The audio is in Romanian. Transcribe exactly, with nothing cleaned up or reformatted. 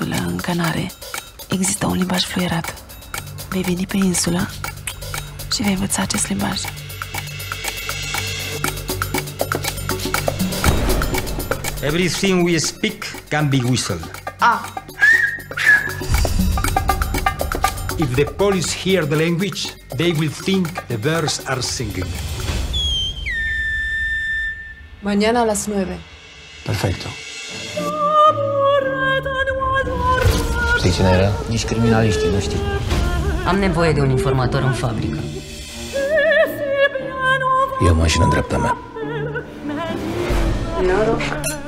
insulă, în Canare, există un limbaj fluierat. Vei veni pe insulă și vei învăța acest limbaj. Everything we speak can be whistled. Ah. If the Polish hear the language, they will think the birds are singing. Mañana a las nueve. Perfecto. Știi cine era? Nici criminaliștii nu știu. Am nevoie de un informator în fabrică. E o mașină în dreapta mea. Noroc.